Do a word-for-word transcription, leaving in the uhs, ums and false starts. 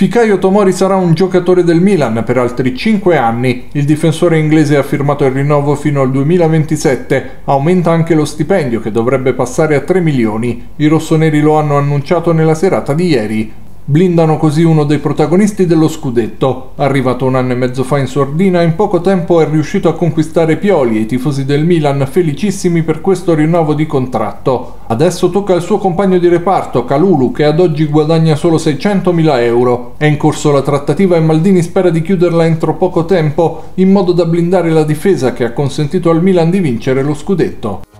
Fikayo Tomori sarà un giocatore del Milan per altri cinque anni. Il difensore inglese ha firmato il rinnovo fino al duemilaventisette. Aumenta anche lo stipendio, che dovrebbe passare a tre milioni. I rossoneri lo hanno annunciato nella serata di ieri. Blindano così uno dei protagonisti dello scudetto. Arrivato un anno e mezzo fa in sordina, in poco tempo è riuscito a conquistare Pioli e i tifosi del Milan felicissimi per questo rinnovo di contratto. Adesso tocca al suo compagno di reparto, Kalulu, che ad oggi guadagna solo seicentomila euro. È in corso la trattativa e Maldini spera di chiuderla entro poco tempo, in modo da blindare la difesa che ha consentito al Milan di vincere lo scudetto.